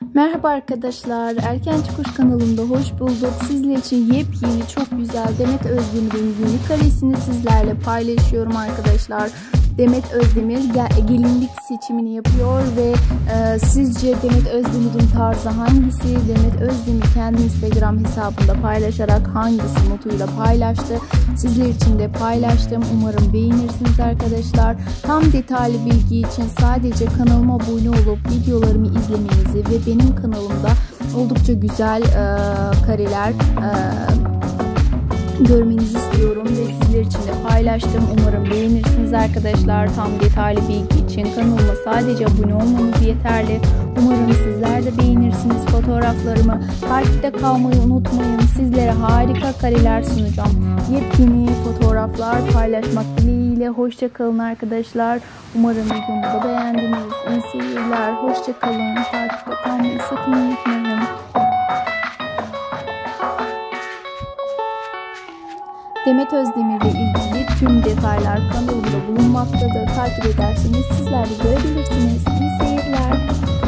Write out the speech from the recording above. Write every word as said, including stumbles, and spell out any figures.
Merhaba arkadaşlar, Erken Çıkış kanalımda hoş bulduk. Sizler için yepyeni, çok güzel Demet Özdemir'in yeni karesini sizlerle paylaşıyorum arkadaşlar. Demet Özdemir gelinlik seçimini yapıyor ve e, sizce Demet Özdemir'in tarzı hangisi? Demet Özdemir kendi Instagram hesabında paylaşarak hangisi notuyla paylaştı? Sizler için de paylaştım. Umarım beğenirsiniz arkadaşlar. Tam detaylı bilgi için sadece kanalıma abone olup videolarımı izlemenizi ve benim kanalımda oldukça güzel e, kareler e, görmenizi istiyorum ve sizler için de paylaştım. Umarım beğenirsiniz arkadaşlar. Tam detaylı bilgi için kanalıma sadece abone olmanız yeterli. Umarım sizler de beğenirsiniz fotoğraflarımı. Takipte kalmayı unutmayın. Sizlere harika kareler sunacağım. Yepyeni fotoğraflar paylaşmak dileğiyle. Hoşça kalın arkadaşlar. Umarım videomu da beğendiniz. İyi seyirler. Hoşça kalın. Takipte kalmayı sakın unutmayın. Demet Özdemir ile ilgili tüm detaylar kanalımda bulunmaktadır. Takip ederseniz sizler de görebilirsiniz. İyi seyirler.